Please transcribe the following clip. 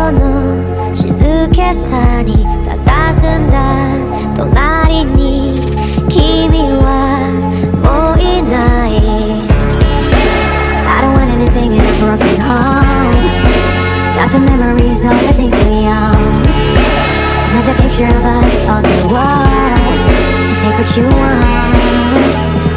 この静けさに佇んだ隣に君はもういない。 I don't want anything in a broken home. Not the memories, all the things we own. Not the picture of us on the wall. So take what you want.